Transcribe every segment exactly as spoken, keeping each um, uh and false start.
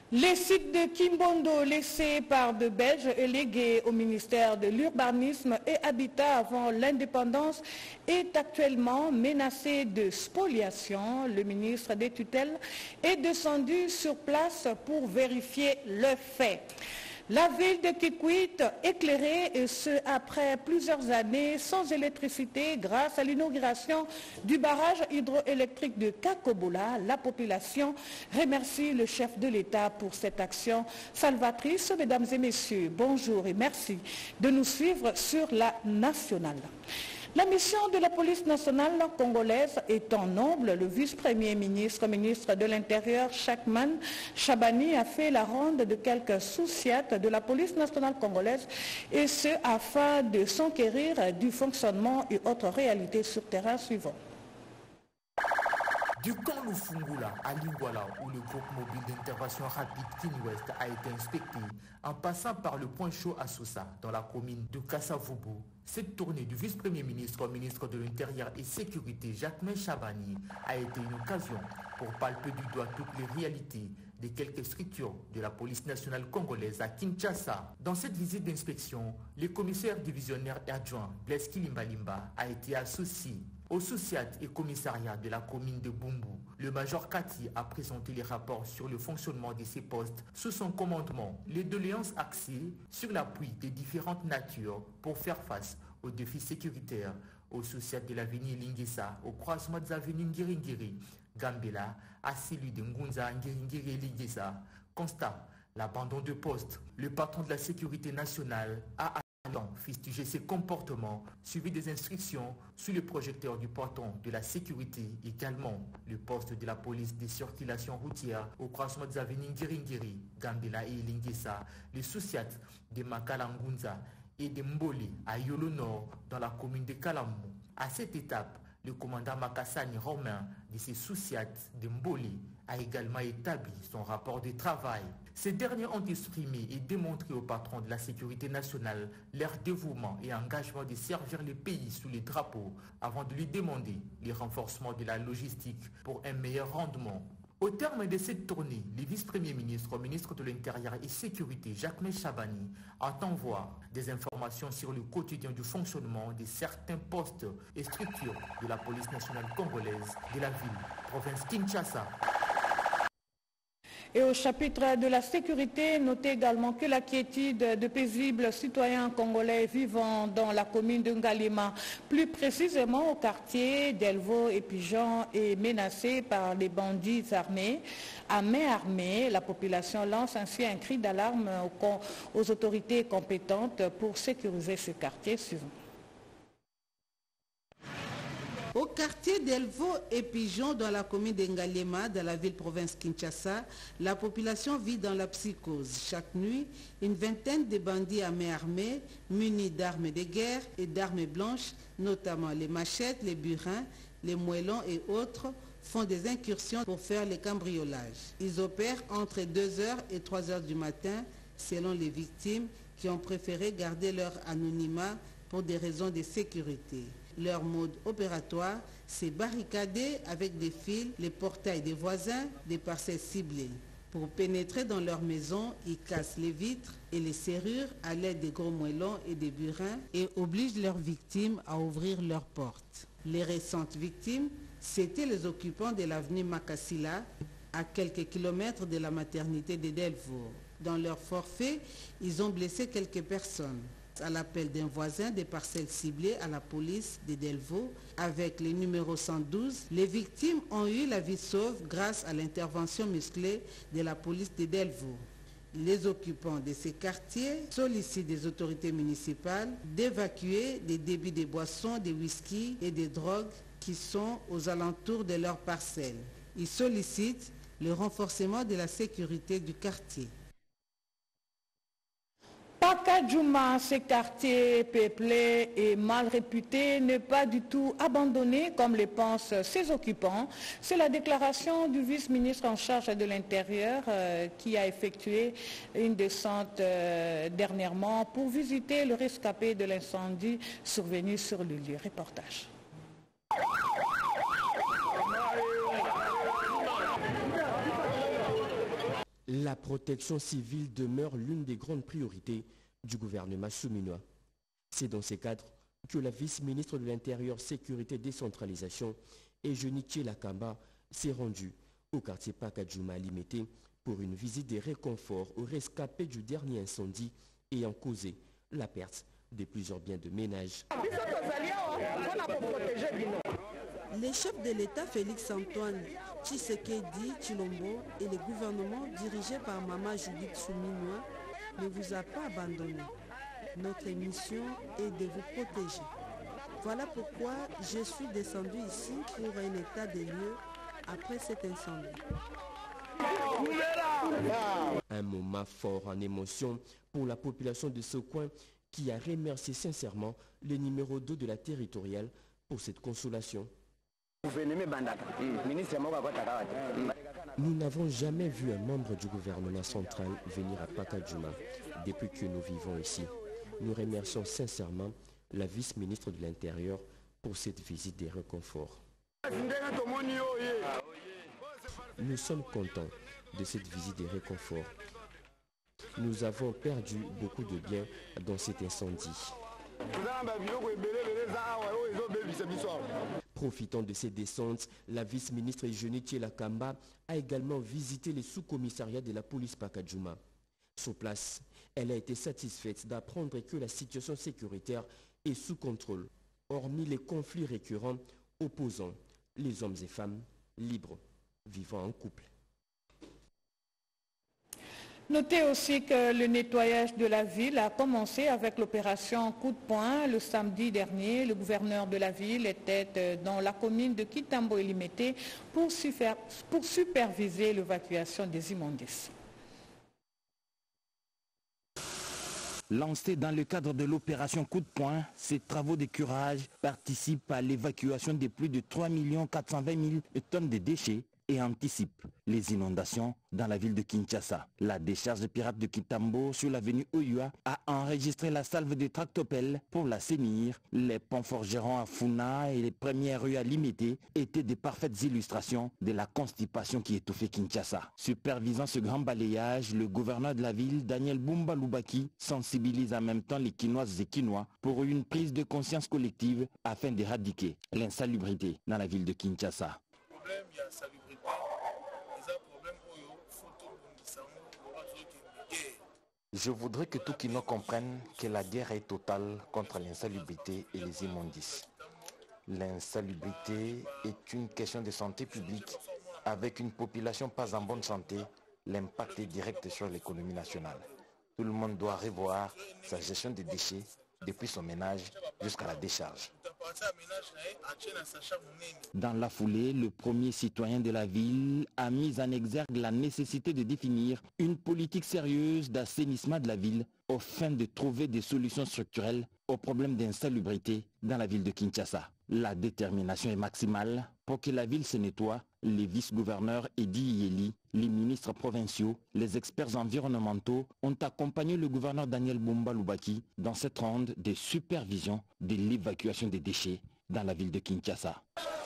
Les sites de Kimbondo laissés par de Belges et légués au ministère de l'Urbanisme et Habitat avant l'indépendance est actuellement menacé de spoliation. Le ministre des tutelles est descendu sur place pour vérifier le fait. La ville de Kikwit éclairée, et ce après plusieurs années sans électricité grâce à l'inauguration du barrage hydroélectrique de Kakobola. La population remercie le chef de l'État pour cette action salvatrice. Mesdames et messieurs, bonjour et merci de nous suivre sur la nationale. La mission de la police nationale congolaise étant noble, le vice-premier ministre, ministre de l'Intérieur, Chakman Chabani, a fait la ronde de quelques sous-siates de la police nationale congolaise, et ce afin de s'enquérir du fonctionnement et autres réalités sur terrain suivant. Du camp Lufungula à Lingwala, où le groupe mobile d'intervention rapide Kinwest a été inspecté, en passant par le point chaud à Sousa, dans la commune de Kassavubu, cette tournée du vice-premier ministre au ministre de l'Intérieur et Sécurité, Jacquemain Chabani, a été une occasion pour palper du doigt toutes les réalités de quelques structures de la police nationale congolaise à Kinshasa. Dans cette visite d'inspection, le commissaire divisionnaire adjoint Blaise Kilimbalimba a été associé au sous-siat et commissariat de la commune de Bumbu. Le major Kati a présenté les rapports sur le fonctionnement de ces postes sous son commandement. Les doléances axées sur l'appui des différentes natures pour faire face aux défis sécuritaires au sous-siat de l'avenue Lingesa, au croisement des avenues Ngiringiri, Gambela, à celui de Ngunza, Ngiringiri et Lingesa. Constat, l'abandon de poste. Le patron de la sécurité nationale a fustiger ses comportements, suivi des instructions sous le projecteur du patron de la sécurité, également le poste de la police des circulations routières au croisement des avenues Ngiringiri, Gambela et Lingesa, le sous-siat de Makalangunza et de Mboli à Yolo Nord dans la commune de Kalamou. À cette étape, le commandant Makassani Romain de ses sous-siats de Mboli a également établi son rapport de travail. Ces derniers ont exprimé et démontré au patron de la sécurité nationale leur dévouement et engagement de servir le pays sous les drapeaux avant de lui demander le renforcement de la logistique pour un meilleur rendement. Au terme de cette tournée, le vice-premier ministre, ministre de l'Intérieur et Sécurité, Jacquemain Chabani, entend voir des informations sur le quotidien du fonctionnement de certains postes et structures de la police nationale congolaise de la ville, province Kinshasa. Et au chapitre de la sécurité, notez également que la quiétude de paisibles citoyens congolais vivant dans la commune de Ngalema, plus précisément au quartier d'Elvo et Pigeon, est menacée par les bandits armés. À main armée, la population lance ainsi un cri d'alarme aux, aux autorités compétentes pour sécuriser ce quartier suivant. Au quartier d'Elvo et Pigeon, dans la commune d'Engalema, dans la ville-province Kinshasa, la population vit dans la psychose. Chaque nuit, une vingtaine de bandits à main armée, munis d'armes de guerre et d'armes blanches, notamment les machettes, les burins, les moellons et autres, font des incursions pour faire les cambriolages. Ils opèrent entre deux heures et trois heures du matin, selon les victimes qui ont préféré garder leur anonymat pour des raisons de sécurité. Leur mode opératoire, c'est barricader avec des fils les portails des voisins des parcelles ciblées. Pour pénétrer dans leur maison, ils cassent les vitres et les serrures à l'aide des gros moellons et des burins et obligent leurs victimes à ouvrir leurs portes. Les récentes victimes, c'étaient les occupants de l'avenue Makassila, à quelques kilomètres de la maternité de Delvaux. Dans leur forfait, ils ont blessé quelques personnes. À l'appel d'un voisin des parcelles ciblées à la police de Delvaux avec le numéro cent douze, les victimes ont eu la vie sauve grâce à l'intervention musclée de la police de Delvaux. Les occupants de ces quartiers sollicitent des autorités municipales d'évacuer des débits de boissons, de whisky et de drogues qui sont aux alentours de leurs parcelles. Ils sollicitent le renforcement de la sécurité du quartier. Pakadjouma, ce quartier peuplé et mal réputé, n'est pas du tout abandonné comme le pensent ses occupants. C'est la déclaration du vice-ministre en charge de l'Intérieur euh, qui a effectué une descente euh, dernièrement pour visiter le rescapé de l'incendie survenu sur le lieu. Reportage. La protection civile demeure l'une des grandes priorités du gouvernement souminois. C'est dans ces cadres que la vice-ministre de l'Intérieur, Sécurité et Décentralisation, Eugénie Tchela-Kamba, s'est rendue au quartier Pakadjouma à Limete pour une visite des réconforts aux rescapés du dernier incendie ayant causé la perte de plusieurs biens de ménage. Les chefs de l'État Félix-Antoine Tshisekedi Tshilombo et le gouvernement dirigé par Maman Judith Souminois ne vous a pas abandonné. Notre mission est de vous protéger. Voilà pourquoi je suis descendu ici pour un état des lieux après cet incendie. Un moment fort en émotion pour la population de ce coin qui a remercié sincèrement le numéro deux de la territoriale pour cette consolation. Nous n'avons jamais vu un membre du gouvernement central venir à Pakadjouma depuis que nous vivons ici. Nous remercions sincèrement la vice-ministre de l'Intérieur pour cette visite des réconforts. Nous sommes contents de cette visite des réconforts. Nous avons perdu beaucoup de biens dans cet incendie. Profitant de ces descentes, la vice-ministre Eugénie Tchela-Kamba a également visité les sous-commissariats de la police Pakadjouma. Sur place, elle a été satisfaite d'apprendre que la situation sécuritaire est sous contrôle, hormis les conflits récurrents opposant les hommes et femmes libres vivant en couple. Notez aussi que le nettoyage de la ville a commencé avec l'opération Coup de poing. Le samedi dernier, le gouverneur de la ville était dans la commune de Kitambo et Limete pour, super, pour superviser l'évacuation des immondices. Lancés dans le cadre de l'opération Coup de poing, ces travaux de curage participent à l'évacuation de plus de trois millions quatre cent vingt mille tonnes de déchets et anticipent les inondations dans la ville de Kinshasa. La décharge pirate de Kitambo sur l'avenue Oyua a enregistré la salve de tractopelles pour l'assainir. Les ponts forgerons à Funa et les premières rues à Limete étaient des parfaites illustrations de la constipation qui étouffait Kinshasa. Supervisant ce grand balayage, le gouverneur de la ville, Daniel Bumba Lubaki, sensibilise en même temps les Kinoises et Kinois pour une prise de conscience collective afin d'éradiquer l'insalubrité dans la ville de Kinshasa. Je voudrais que tout Kino comprenne que la guerre est totale contre l'insalubrité et les immondices. L'insalubrité est une question de santé publique. Avec une population pas en bonne santé, l'impact est direct sur l'économie nationale. Tout le monde doit revoir sa gestion des déchets depuis son ménage jusqu'à la décharge. Dans la foulée, le premier citoyen de la ville a mis en exergue la nécessité de définir une politique sérieuse d'assainissement de la ville au fin de trouver des solutions structurelles aux problèmes d'insalubrité dans la ville de Kinshasa. La détermination est maximale pour que la ville se nettoie. Les vice-gouverneurs Edi Yeli, les ministres provinciaux, les experts environnementaux ont accompagné le gouverneur Daniel Bumba Lubaki dans cette ronde de supervision de l'évacuation des déchets dans la ville de Kinshasa.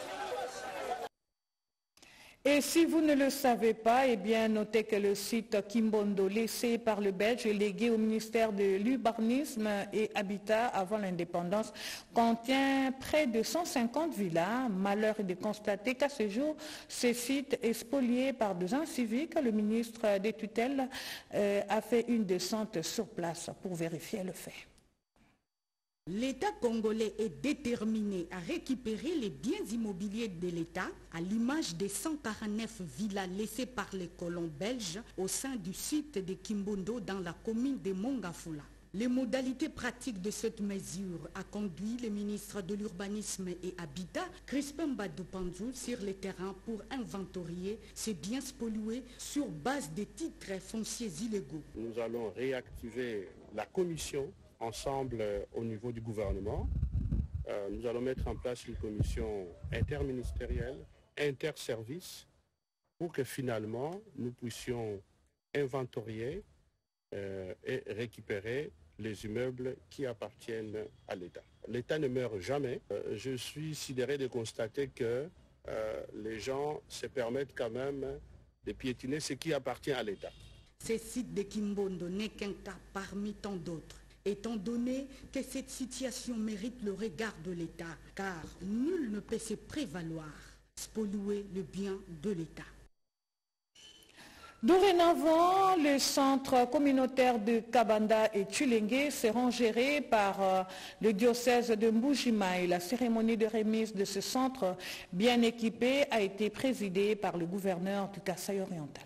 Et si vous ne le savez pas, eh bien notez que le site Kimbondo, laissé par le Belge et légué au ministère de l'Urbanisme et Habitat avant l'indépendance, contient près de cent cinquante villas. Malheur est de constater qu'à ce jour, ce site est spolié par des inciviques. Le ministre des tutelles euh, a fait une descente sur place pour vérifier le fait. L'État congolais est déterminé à récupérer les biens immobiliers de l'État, à l'image des cent quarante-neuf villas laissées par les colons belges au sein du site de Kimbondo dans la commune de Mongafula. Les modalités pratiques de cette mesure a conduit le ministre de l'Urbanisme et Habitat, Crispin Badoupanzou, sur le terrain pour inventorier ces biens spoliés sur base des titres fonciers illégaux. Nous allons réactiver la commission ensemble euh, au niveau du gouvernement. Euh, nous allons mettre en place une commission interministérielle, interservice, pour que finalement nous puissions inventorier euh, et récupérer les immeubles qui appartiennent à l'État. L'État ne meurt jamais. Euh, je suis sidéré de constater que euh, les gens se permettent quand même de piétiner ce qui appartient à l'État. Ce site de Kimbondo n'est qu'un cas parmi tant d'autres, étant donné que cette situation mérite le regard de l'État, car nul ne peut se prévaloir, spolier le bien de l'État. Dorénavant, les centres communautaires de Kabanda et Tchilenge seront gérés par euh, le diocèse de Mbujimaï. La cérémonie de remise de ce centre bien équipé a été présidée par le gouverneur du Kasaï oriental.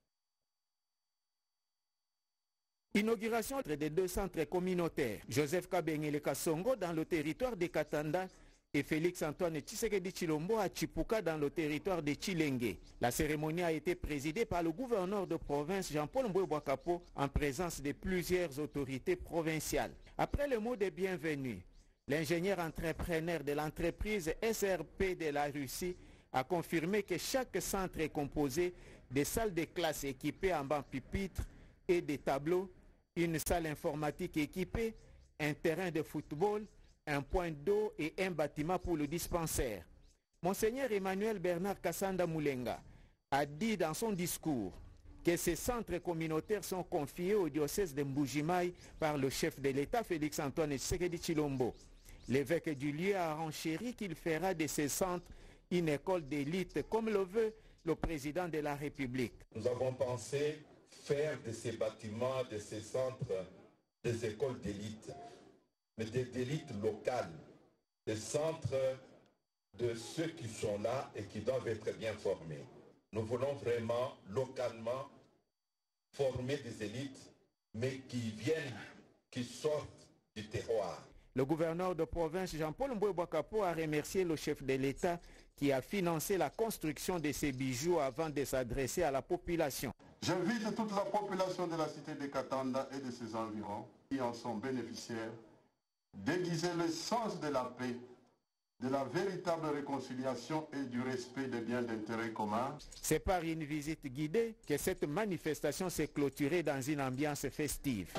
Inauguration des deux centres communautaires, Joseph Kabengele Kasongo dans le territoire de Katanda et Félix-Antoine Tshisekedi Tshilombo à Chipuka dans le territoire de Tchilenge. La cérémonie a été présidée par le gouverneur de province Jean-Paul Mboué-Bouakapo en présence de plusieurs autorités provinciales. Après le mot de bienvenue, l'ingénieur entrepreneur de l'entreprise S R P de la Russie a confirmé que chaque centre est composé de salles de classe équipées en bancs pupitres et des tableaux, une salle informatique équipée, un terrain de football, un point d'eau et un bâtiment pour le dispensaire. Monseigneur Emmanuel Bernard Kassanda Moulenga a dit dans son discours que ces centres communautaires sont confiés au diocèse de Mbujimaï par le chef de l'État Félix-Antoine Tshisekedi Tshilombo. L'évêque du lieu a renchéri qu'il fera de ces centres une école d'élite comme le veut le président de la République. Nous avons pensé faire de ces bâtiments, de ces centres, des écoles d'élite, mais des élites locales, des centres de ceux qui sont là et qui doivent être bien formés. Nous voulons vraiment, localement, former des élites, mais qui viennent, qui sortent du terroir. Le gouverneur de province Jean-Paul Mboué-Bouakapo a remercié le chef de l'État qui a financé la construction de ces bijoux avant de s'adresser à la population. J'invite toute la population de la cité de Katanda et de ses environs qui en sont bénéficiaires d'aiguiser le sens de la paix, de la véritable réconciliation et du respect des biens d'intérêt commun. C'est par une visite guidée que cette manifestation s'est clôturée dans une ambiance festive.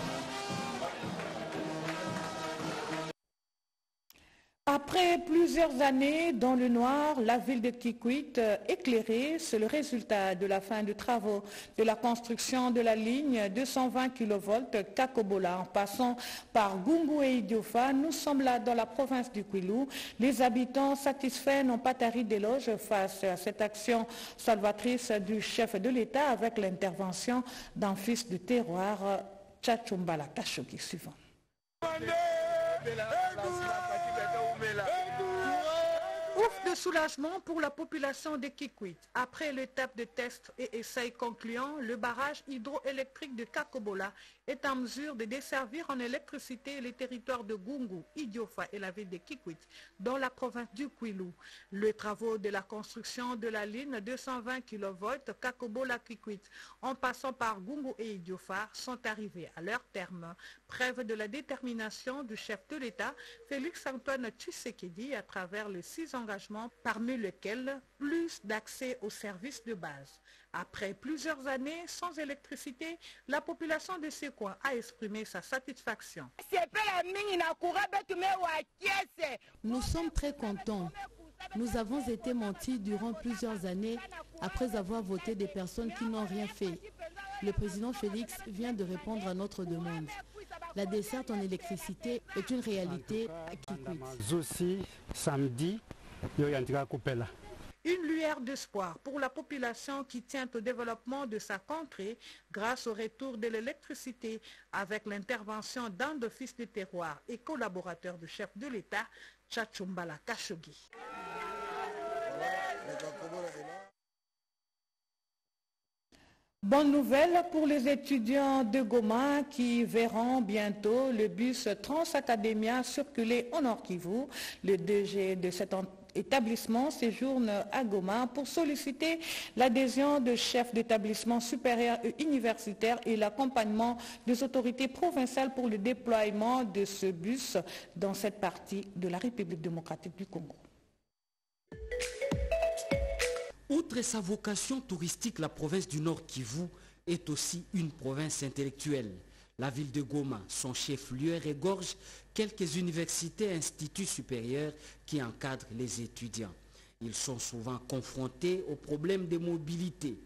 Après plusieurs années dans le noir, la ville de Kikwit éclairée, c'est le résultat de la fin des travaux de la construction de la ligne deux cent vingt kilovolts Kakobola en passant par Gungu et Idiofa. Nous sommes là dans la province du Kwilu. Les habitants satisfaits n'ont pas tari d'éloges face à cette action salvatrice du chef de l'État avec l'intervention d'un fils de terroir, Tchachumbala Kashogi suivant. Ouf de soulagement pour la population de Kikwit. Après l'étape de tests et essais concluants, le barrage hydroélectrique de Kakobola est en mesure de desservir en électricité les territoires de Gungu, Idiofa et la ville de Kikwit, dans la province du Kwilu. Les travaux de la construction de la ligne deux cent vingt kilovolts Kakobola-Kikwit, en passant par Gungu et Idiofa, sont arrivés à leur terme. Preuve de la détermination du chef de l'État, Félix-Antoine Tshisekedi, à travers les six engagements, parmi lesquels plus d'accès aux services de base. Après plusieurs années sans électricité, la population de ce coin a exprimé sa satisfaction. Nous sommes très contents. Nous avons été mentis durant plusieurs années après avoir voté des personnes qui n'ont rien fait. Le président Félix vient de répondre à notre demande. La desserte en électricité est une réalité à Kikwit. Aussi, samedi, il y a un coupé. Une lueur d'espoir pour la population qui tient au développement de sa contrée grâce au retour de l'électricité avec l'intervention d'un de fils de terroir et collaborateur du chef de l'État, Tchachumbala Kashogi. Bonne nouvelle pour les étudiants de Goma qui verront bientôt le bus Transacademia circuler au Nord Kivu. Le D G de cet établissement séjourne à Goma pour solliciter l'adhésion de chefs d'établissements supérieurs et universitaires et l'accompagnement des autorités provinciales pour le déploiement de ce bus dans cette partie de la République démocratique du Congo. Outre sa vocation touristique, la province du Nord Kivu est aussi une province intellectuelle. La ville de Goma, son chef-lieu, regorge quelques universités et instituts supérieurs qui encadrent les étudiants. Ils sont souvent confrontés aux problèmes de mobilité.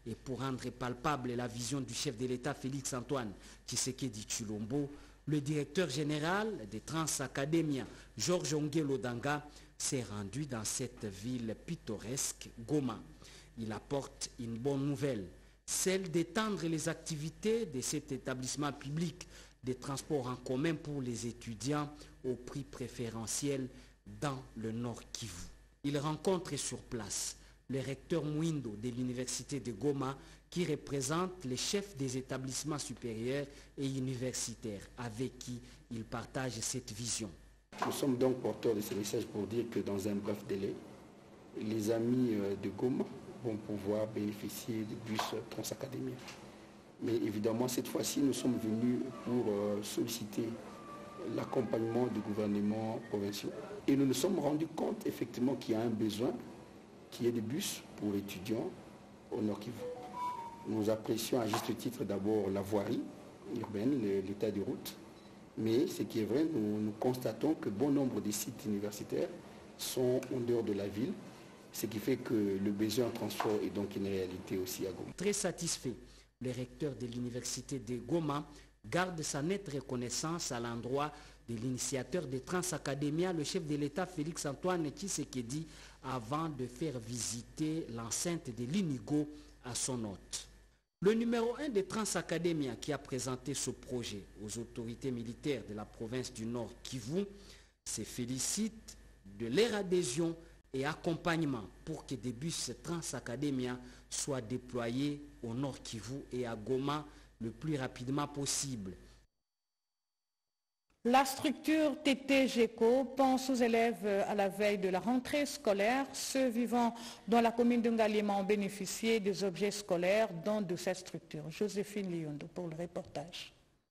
Et pour rendre palpable la vision du chef de l'État Félix-Antoine Tshisekedi Tshilombo, le directeur général des Transacadémiens, Georges Ongelo Danga, s'est rendu dans cette ville pittoresque, Goma. Il apporte une bonne nouvelle, celle d'étendre les activités de cet établissement public des transports en commun pour les étudiants au prix préférentiel dans le Nord Kivu. Il rencontre sur place le recteur Mouindo de l'université de Goma qui représente les chefs des établissements supérieurs et universitaires avec qui il partage cette vision. Nous sommes donc porteurs de ce message pour dire que dans un bref délai, les amis de Goma vont pouvoir bénéficier des bus Transacadémiens. Mais évidemment, cette fois-ci, nous sommes venus pour solliciter l'accompagnement du gouvernement provincial. Et nous nous sommes rendus compte effectivement qu'il y a un besoin qui est des bus pour étudiants au Nord Kivu. Nous apprécions à juste titre d'abord la voirie urbaine, l'état des routes, mais ce qui est vrai, nous, nous constatons que bon nombre des sites universitaires sont en dehors de la ville, ce qui fait que le besoin en transport est donc une réalité aussi à Goma. Très satisfait, le recteur de l'université de Goma garde sa nette reconnaissance à l'endroit de l'initiateur des Transacadémiens, le chef de l'État Félix-Antoine Tshisekedi, avant de faire visiter l'enceinte de l'Inigo à son hôte. Le numéro un des Transacadémiens qui a présenté ce projet aux autorités militaires de la province du Nord Kivu se félicite de leur adhésion et accompagnement pour que des bus Transacadémiens soient déployés au Nord Kivu et à Goma le plus rapidement possible. La structure T T GECO pense aux élèves à la veille de la rentrée scolaire. Ceux vivant dans la commune de Ngaliema ont bénéficié des objets scolaires dans de cette structure. Joséphine Liondo pour le reportage.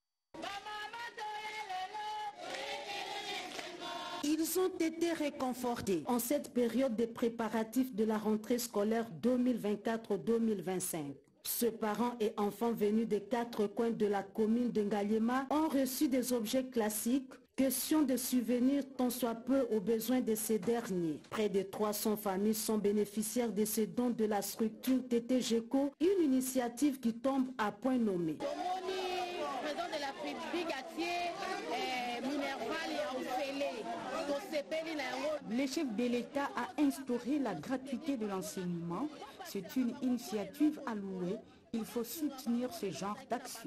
Ils ont été réconfortés en cette période de préparatifs de la rentrée scolaire deux mille vingt-quatre deux mille vingt-cinq. Ce parents et enfants venus des quatre coins de la commune de Ngaliema ont reçu des objets classiques, question de subvenir tant soit peu aux besoins de ces derniers. Près de trois cents familles sont bénéficiaires de ces dons de la structure T T GECO, une initiative qui tombe à point nommé. Le chef de l'État a instauré la gratuité de l'enseignement. C'est une initiative à louer. Il faut soutenir ce genre d'action.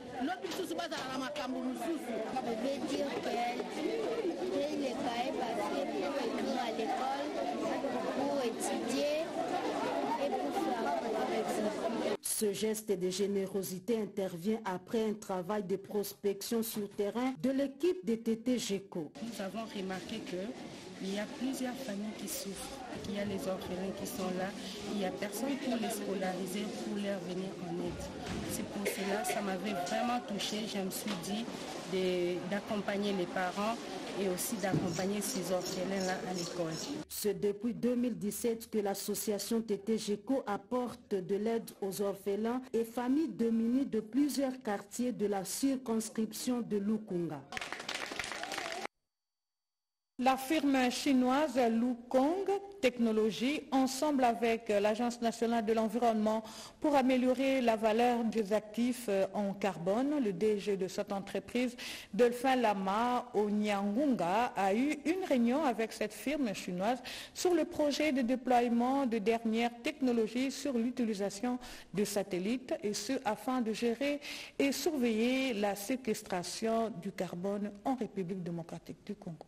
Ce geste de générosité intervient après un travail de prospection sur terrain de l'équipe de T T GECO. Nous avons remarqué qu'il y a plusieurs familles qui souffrent, qu'il y a les orphelins qui sont là, il n'y a personne pour les scolariser, pour leur venir en aide. C'est pour cela, ça m'avait vraiment touché. Je me suis dit d'accompagner les parents et aussi d'accompagner ces orphelins-là à l'école. C'est depuis deux mille dix-sept que l'association T T GECO apporte de l'aide aux orphelins et familles démunies de plusieurs quartiers de la circonscription de Lukunga. La firme chinoise Lukong Technologies, ensemble avec l'Agence nationale de l'environnement pour améliorer la valeur des actifs en carbone, le D G de cette entreprise, Delphin Lama Onyangunga, a eu une réunion avec cette firme chinoise sur le projet de déploiement de dernières technologies sur l'utilisation de satellites, et ce afin de gérer et surveiller la séquestration du carbone en République démocratique du Congo.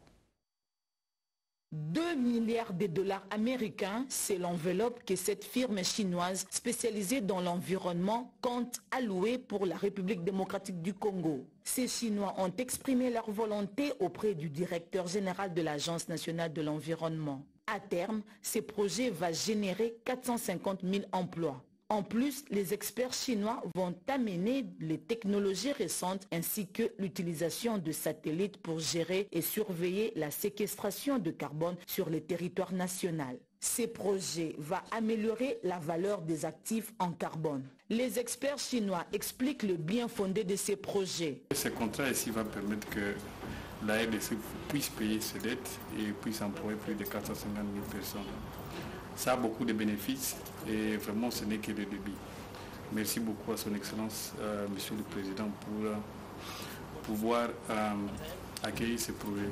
deux milliards de dollars américains, c'est l'enveloppe que cette firme chinoise spécialisée dans l'environnement compte allouer pour la République démocratique du Congo. Ces Chinois ont exprimé leur volonté auprès du directeur général de l'Agence nationale de l'environnement. À terme, ce projet va générer quatre cent cinquante mille emplois. En plus, les experts chinois vont amener les technologies récentes ainsi que l'utilisation de satellites pour gérer et surveiller la séquestration de carbone sur le territoire national. Ces projets vont améliorer la valeur des actifs en carbone. Les experts chinois expliquent le bien fondé de ces projets. Ce contrat ici va permettre que la R D C puisse payer ses dettes et puisse employer plus de quatre cent cinquante mille personnes. Ça a beaucoup de bénéfices et vraiment ce n'est que le début. Merci beaucoup à son Excellence, euh, Monsieur le Président, pour euh, pouvoir euh, accueillir ce projet.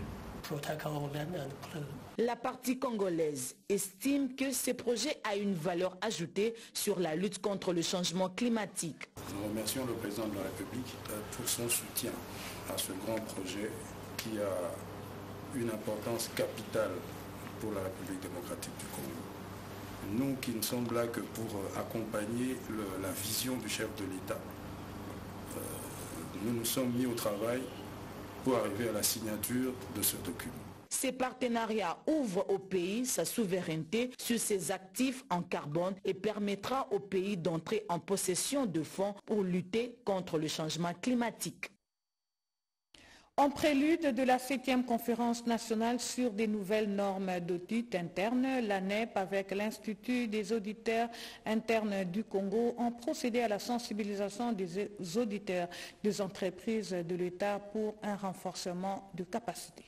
La partie congolaise estime que ce projet a une valeur ajoutée sur la lutte contre le changement climatique. Nous remercions le président de la République pour son soutien à ce grand projet qui a une importance capitale pour la République démocratique du Congo. Nous qui ne sommes là que pour accompagner le, la vision du chef de l'État, euh, nous nous sommes mis au travail pour arriver à la signature de ce document. Ces partenariats ouvrent au pays sa souveraineté sur ses actifs en carbone et permettra au pays d'entrer en possession de fonds pour lutter contre le changement climatique. En prélude de la septième conférence nationale sur des nouvelles normes d'audit interne, l'A N E P avec l'Institut des auditeurs internes du Congo ont procédé à la sensibilisation des auditeurs des entreprises de l'État pour un renforcement de capacité.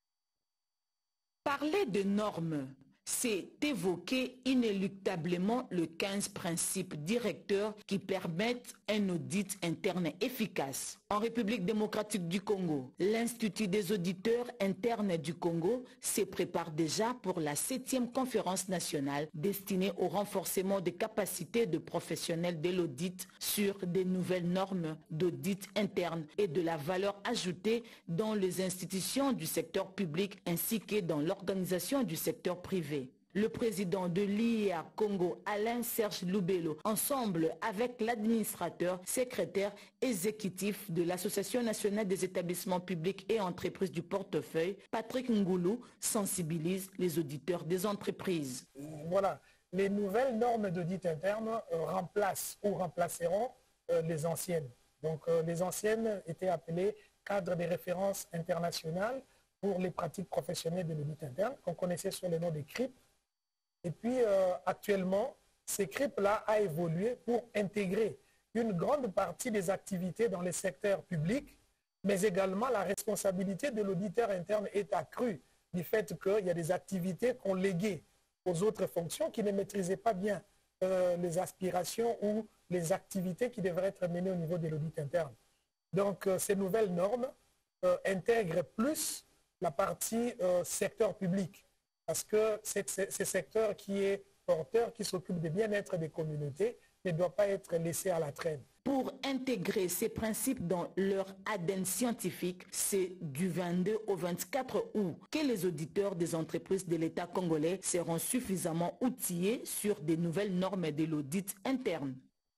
Parler de normes, c'est évoquer inéluctablement le quinze principes directeurs qui permettent un audit interne efficace. En République démocratique du Congo, l'Institut des auditeurs internes du Congo se prépare déjà pour la septième conférence nationale destinée au renforcement des capacités de professionnels de l'audit sur des nouvelles normes d'audit interne et de la valeur ajoutée dans les institutions du secteur public ainsi que dans l'organisation du secteur privé. Le président de l'I A Congo, Alain-Serge Loubello, ensemble avec l'administrateur, secrétaire exécutif de l'Association nationale des établissements publics et entreprises du portefeuille, Patrick Ngoulou, sensibilise les auditeurs des entreprises. Voilà, les nouvelles normes d'audit interne euh, remplacent ou remplaceront euh, les anciennes. Donc euh, les anciennes étaient appelées cadres de référence internationales pour les pratiques professionnelles de l'audit interne, qu'on connaissait sous le nom des C R I P. Et puis, euh, actuellement, ces C R I P-là a évolué pour intégrer une grande partie des activités dans les secteurs publics, mais également la responsabilité de l'auditeur interne est accrue du fait qu'il y a des activités qu'on léguait aux autres fonctions qui ne maîtrisaient pas bien euh, les aspirations ou les activités qui devraient être menées au niveau de l'audit interne. Donc, euh, ces nouvelles normes euh, intègrent plus la partie euh, secteur public. Parce que c'est ce secteur qui est porteur, qui s'occupe du bien-être des communautés, ne doit pas être laissé à la traîne. Pour intégrer ces principes dans leur A D N scientifique, c'est du vingt-deux au vingt-quatre août que les auditeurs des entreprises de l'État congolais seront suffisamment outillés sur des nouvelles normes de l'audit interne.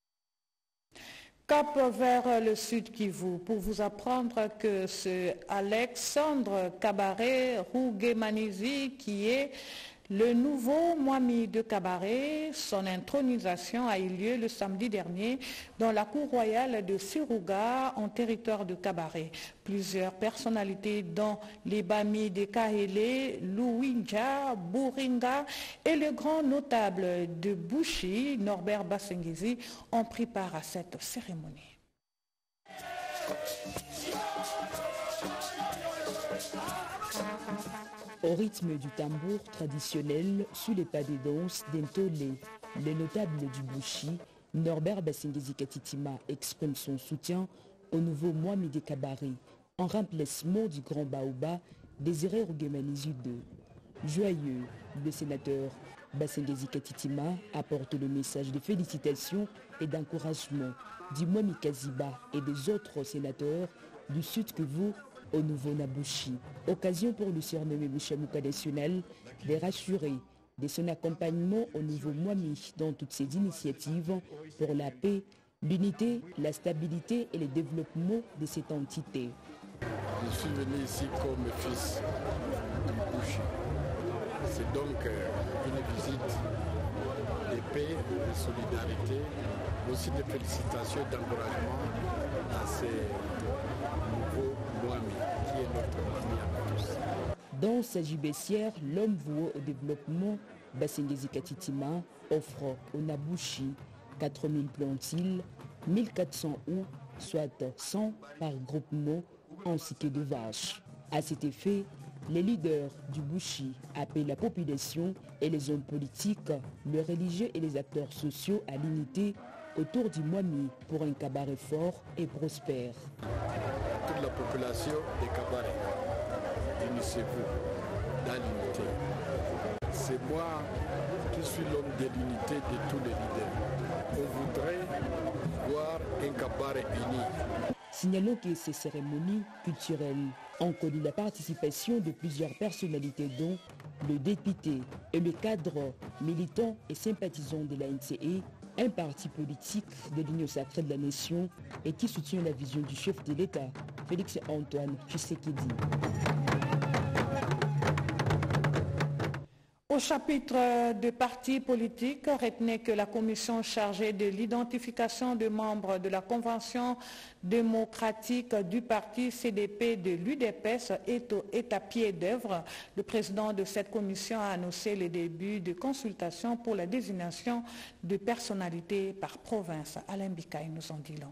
Cap vers le sud Kivu pour vous apprendre que c'est Alexandre Kabaré Rougemanizi qui est le nouveau Mwami de Kabaré. Son intronisation a eu lieu le samedi dernier dans la cour royale de Sirouga en territoire de Kabaré. Plusieurs personnalités dont les Bami de Kahele, Louinja, Bouringa et le grand notable de Bouchi, Norbert Basengizi, ont pris part à cette cérémonie. Au rythme du tambour traditionnel, sous les pas des danses d'Entolé, le notable du Bouchi, Norbert Basengizi Katitima exprime son soutien au nouveau Mwami de Kabaré, en remplacement du grand Baoba Désiré Rougemanizi deux. Joyeux, le sénateur Basengizi Katitima apporte le message de félicitations et d'encouragement du Mwami Kaziba et des autres sénateurs du Sud Kivu au nouveau Nabouchi. Occasion pour le surnommé Mouchamouka national de rassurer de son accompagnement au nouveau Mwami dans toutes ses initiatives pour la paix, l'unité, la stabilité et le développement de cette entité. Je suis venu ici comme fils du Bouchi. C'est donc une visite de paix, de solidarité, mais aussi de félicitations et d'encouragement à ces nouveaux Mwami, qui est notre Mwami à tous. Dans sa gibecière, l'homme voué au développement, Basengizi Katitima offre au Nabouchi quatre mille plantiles, mille quatre cents ou soit cent par groupement, ainsi que de vaches. À cet effet, les leaders du Bouchi appellent la population et les hommes politiques, les religieux et les acteurs sociaux à l'unité autour du Mwami pour un cabaret fort et prospère. Toute la population des cabarets, unissez-vous dans l'unité. C'est moi qui suis l'homme de l'unité de tous les leaders. On voudrait voir un cabaret uni. Signalons que ces cérémonies culturelles ont connu la participation de plusieurs personnalités dont le député et le cadre militant et sympathisant de la N C E, un parti politique de l'Union sacrée de la nation et qui soutient la vision du chef de l'État, Félix Antoine Tshisekedi. Au chapitre de partis politiques, retenez que la commission chargée de l'identification des membres de la Convention démocratique du parti C D P de l'U D P S est, au, est à pied d'œuvre. Le président de cette commission a annoncé le début de consultation pour la désignation de personnalités par province. Alain Bikaï nous en dit long.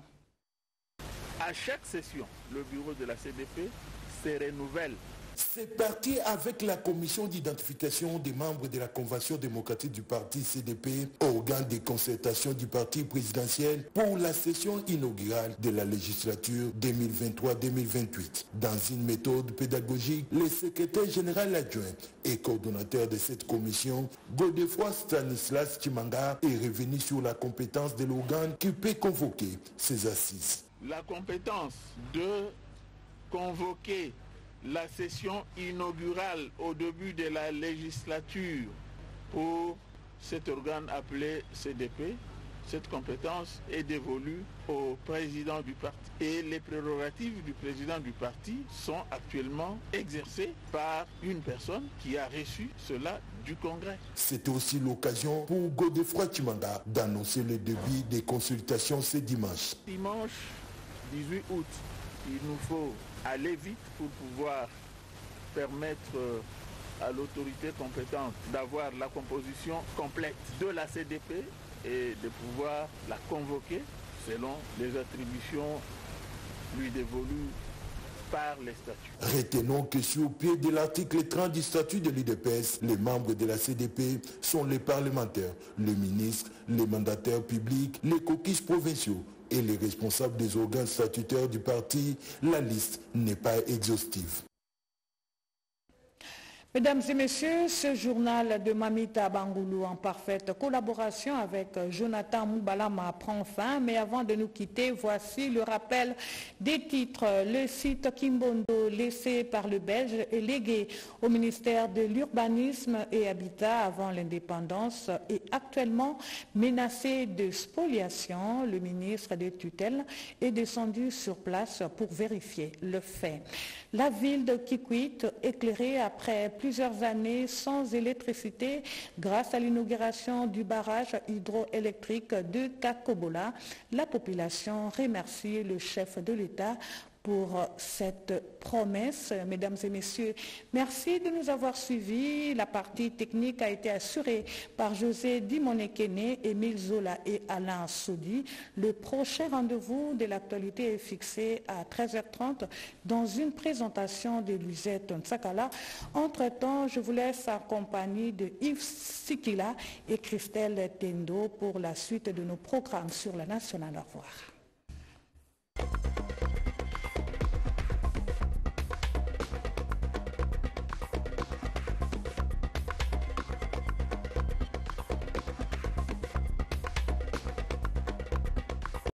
À chaque session, le bureau de la C D P se renouvelle. C'est parti avec la commission d'identification des membres de la Convention démocratique du parti C D P, organe de concertation du parti présidentiel pour la session inaugurale de la législature deux mille vingt-trois deux mille vingt-huit. Dans une méthode pédagogique, le secrétaire général adjoint et coordonnateur de cette commission, Godefroy Stanislas Chimanga, est revenu sur la compétence de l'organe qui peut convoquer ces assises. La compétence de convoquer la session inaugurale au début de la législature pour cet organe appelé C D P, cette compétence est dévolue au président du parti. Et les prérogatives du président du parti sont actuellement exercées par une personne qui a reçu cela du Congrès. C'était aussi l'occasion pour Godefroy Chimanga d'annoncer le début des consultations ce dimanche. Dimanche dix-huit août, il nous faut aller vite pour pouvoir permettre à l'autorité compétente d'avoir la composition complète de la C D P et de pouvoir la convoquer selon les attributions lui dévolues par les statuts. Retenons que sur pied de l'article trente du statut de l'U D P S, les membres de la C D P sont les parlementaires, le ministre, les mandataires publics, les caucus provinciaux et les responsables des organes statutaires du parti. La liste n'est pas exhaustive. Mesdames et messieurs, ce journal de Mamita Bangoulou en parfaite collaboration avec Jonathan Moubalama prend fin. Mais avant de nous quitter, voici le rappel des titres. Le site Kimbondo laissé par le Belge et légué au ministère de l'Urbanisme et Habitat avant l'indépendance est actuellement menacé de spoliation. Le ministre des tutelles est descendu sur place pour vérifier le fait. La ville de Kikwit, éclairée après plusieurs années sans électricité grâce à l'inauguration du barrage hydroélectrique de Kakobola, la population remercie le chef de l'État pour cette promesse. Mesdames et messieurs, merci de nous avoir suivis. La partie technique a été assurée par José Dimonekene, Émile Zola et Alain Soudi. Le prochain rendez-vous de l'actualité est fixé à treize heures trente dans une présentation de Lisette Nsakala. Entre-temps, je vous laisse en compagnie de Yves Sikila et Christelle Tendo pour la suite de nos programmes sur la nationale. Au revoir.